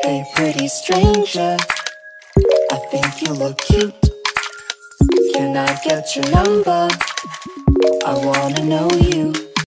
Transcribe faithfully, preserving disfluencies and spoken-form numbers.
Hey pretty stranger, I think you look cute. Can I get your number? I wanna know you.